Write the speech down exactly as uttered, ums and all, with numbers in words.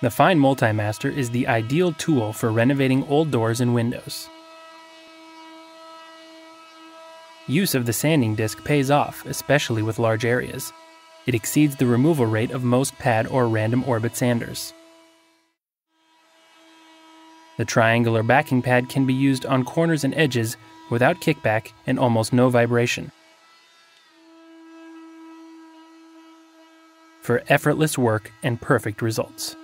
The FEIN MultiMaster is the ideal tool for renovating old doors and windows. Use of the sanding disc pays off, especially with large areas. It exceeds the removal rate of most pad or random orbit sanders. The triangular backing pad can be used on corners and edges without kickback and almost no vibration. For effortless work and perfect results.